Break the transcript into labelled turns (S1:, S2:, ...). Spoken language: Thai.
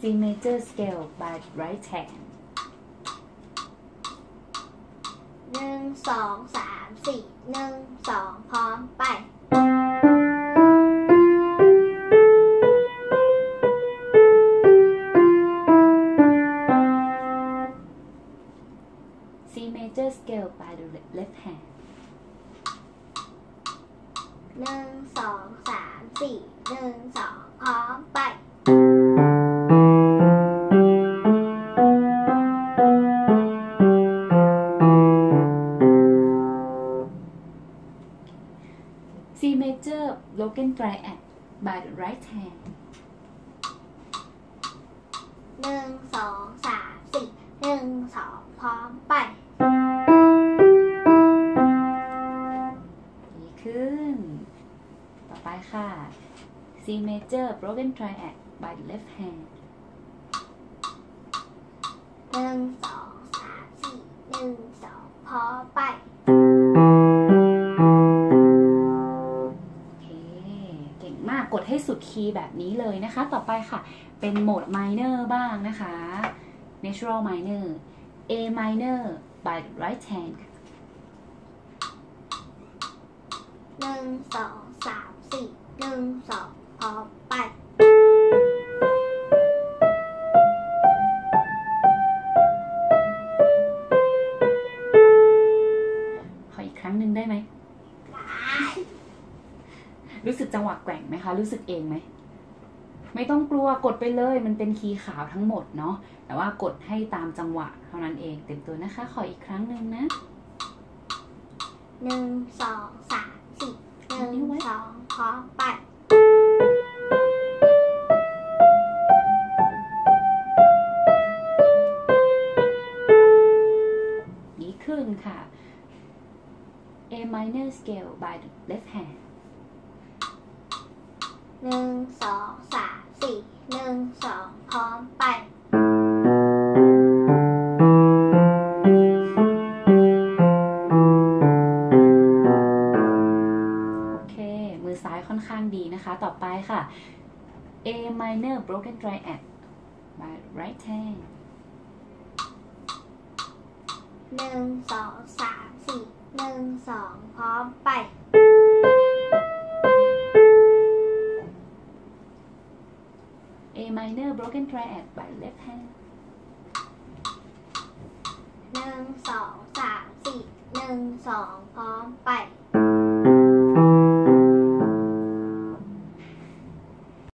S1: major scale by right hand
S2: 1 2 3 4 1 2พร้อมไป
S1: C major scale by the left hand
S2: 1 2 3 4 1 2พร้อมไป
S1: C major broken triad by the right hand
S2: 1 2 3 4 1 2พร้อมไป
S1: ดีขึ้นต่อไปค่ะ C major broken triad by the left hand
S2: 1 2 3 4 1 2พร้อมไป
S1: เก่งมากกดให้สุดคีย์แบบนี้เลยนะคะต่อไปค่ะเป็นโหมด minor บ้างนะคะ natural minor A minor by the right hand
S2: 1 2 3 4 1 2พร้อมไป
S1: ขออีกครั้งหนึ่งได้ไหมรู้สึกจังหวะแกว่งไหมคะรู้สึกเองไหมไม่ต้องกลัวกดไปเลยมันเป็นคีย์ขาวทั้งหมดเนาะแต่ว่ากดให้ตามจังหวะเท่านั้นเองเต็มตัวนะคะขออีกครั้งหนึ่งนะ
S2: 1 2 3 4 1 2พร้อมไป
S1: ดีขึ้นค่ะ A minor scale by the left hand
S2: 1 2 3 4 1 2พร้อมไป
S1: โอเคมือซ้ายค่อนข้างดีนะคะต่อไปค่ะ A minor broken triad by right hand
S2: 1 2 3 4 1 2พร้อมไป
S1: A minor broken triad by left hand
S2: 1 2 3 4 1 2พร้อมไป